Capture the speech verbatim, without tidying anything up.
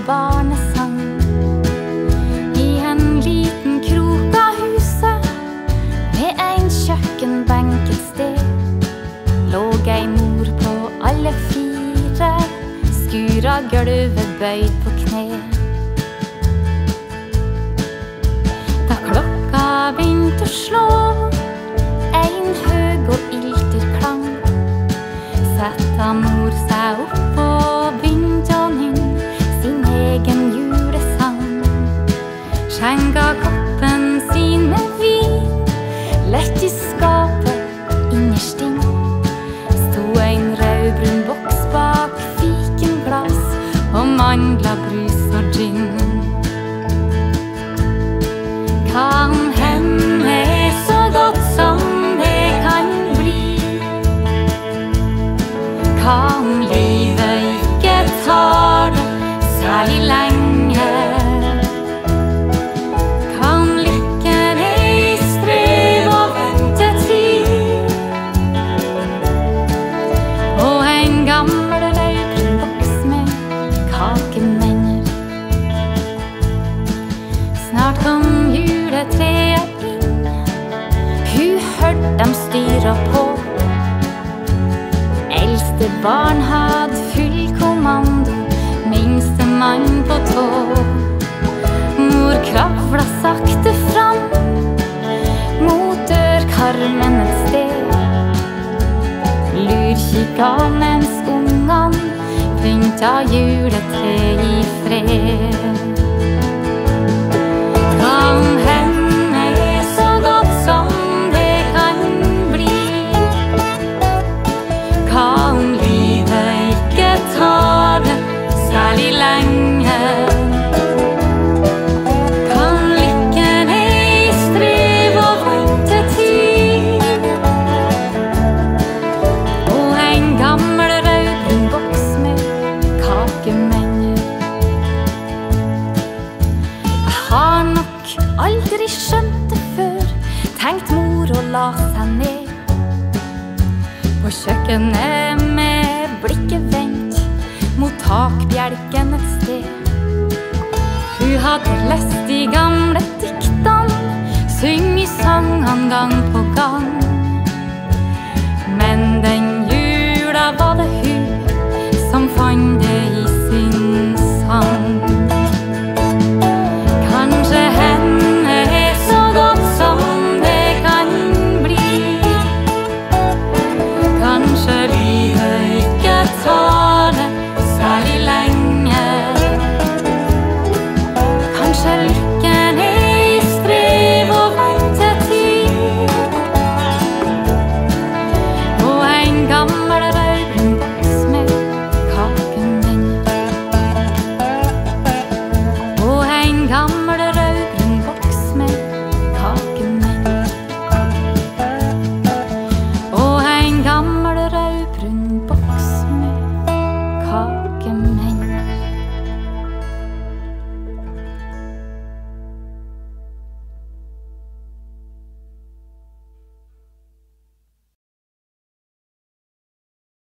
barnesang. I en liten krok av huset, med en kjøkkenbenk et sted, låg ei mor på alle fire, skura gulvet bøyd på kne. Da klokka begynte å slå, en høg og ilter klang, setta mor seg opp og begynte å nynne sin egen julesang. Skjenka koppen sin med vin, lett i skapet innerst inn sto en rødbrun boks bak fikenglass og mandla, brus og gin. Kan hende så godt som det kan bli, kan livet ikke tar det særlig lenge, kan lykken i strev og ventetid, og en gammel rødbrun boks med kakemenner. Snart kom juletreet inn, hun hørte dem styra på. Eldste barn hadde full kommando, minste mann på tå. Mor kravla sakte fram mot dørkarmen et sted, lurkikka mens ungene pynta juletre i fred. Kan hende så godt som det kan bli, kan livet ikke ta det særlig lenge, kan lykken i strev og ventetid, og en gammel rødbrun boks med kakemenner. Jeg har nok aldri skjønt det før, tenkt mor og la seg ned på kjøkkenet med blikket vendt mot takbjelken et sted. Hun hadde lest i gamle dikt